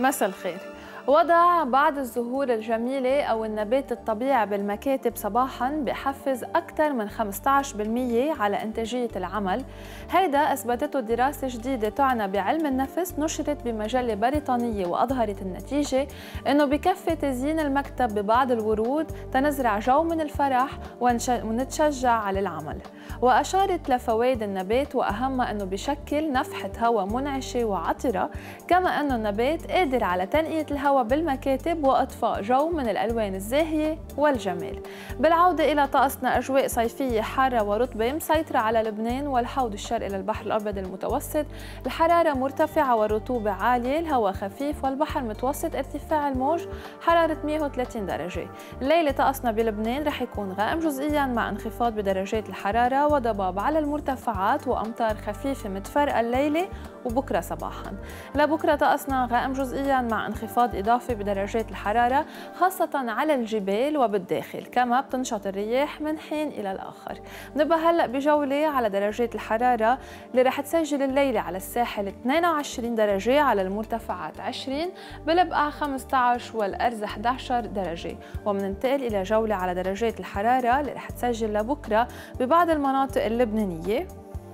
مساء الخير. وضع بعض الزهور الجميلة أو النبات الطبيعي بالمكاتب صباحاً بحفز أكثر من 15% على إنتاجية العمل. هيدا أثبتته دراسة جديدة تعنى بعلم النفس نشرت بمجلة بريطانية، وأظهرت النتيجة أنه بكفي تزيين المكتب ببعض الورود تنزرع جو من الفرح ونتشجع على العمل. وأشارت لفوائد النبات، وأهمها أنه بشكل نفحة هواء منعشة وعطرة، كما أنه النبات قادر على تنقية الهواء بالمكاتب وإضفاء جو من الألوان الزاهية والجمال. بالعودة إلى طقسنا، أجواء صيفية حارة ورطبة مسيطرة على لبنان والحوض الشرقي للبحر الأبيض المتوسط. الحرارة مرتفعة والرطوبة عالية، الهواء خفيف والبحر متوسط ارتفاع الموج حرارة 130 درجة. الليلة طقسنا بلبنان رح يكون غائم جزئياً مع انخفاض بدرجات الحرارة وضباب على المرتفعات وأمطار خفيفة متفرقة الليلة وبكرة صباحاً. لبكرة طقسنا غائم جزئياً مع انخفاض إضافي بدرجات الحرارة خاصة على الجبال وبالداخل، كما بتنشط الرياح من حين إلى الآخر. نبقى هلأ بجولة على درجات الحرارة اللي رح تسجل الليلة على الساحل 22 درجة، على المرتفعات 20، بالبقاع 15 والأرز 11 درجة. ومننتقل إلى جولة على درجات الحرارة اللي رح تسجل لبكرة ببعض المناطق اللبنانية.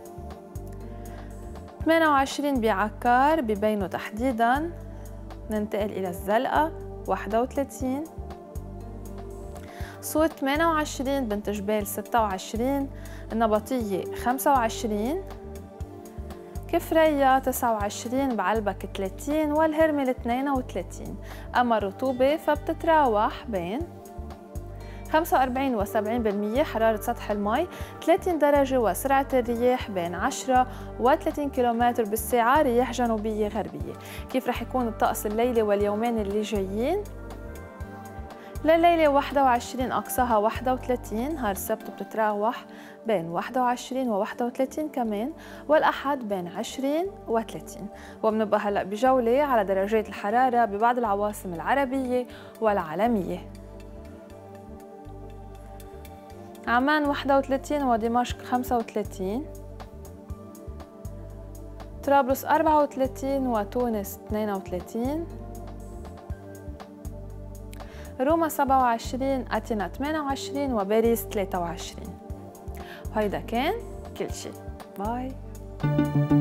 28 بعكار ببينه تحديداً، ننتقل إلى الزلقة 31، صوت 28، بنت جبال 26، النبطية 25، كفرية 29، بعلبك 30 والهرمل 32. أما الرطوبة فبتتراوح بين 45 و 70%، حرارة سطح المي 30 درجة، وسرعة الرياح بين 10 و 30 كيلومتر بالساعة، رياح جنوبية غربية. كيف رح يكون الطقس الليلة واليومين اللي جايين؟ لليلة 21 أقصاها 31، نهار السبت بتتراوح بين 21 و 31 كمان، والأحد بين 20 و 30. وبنبقى هلأ بجولة على درجات الحرارة ببعض العواصم العربية والعالمية. عمان 31 ودمشق 35، طرابلس 34 وتونس 32، روما 27، أثينا 28 وباريس 23. وهيدا كان كل شي. باي.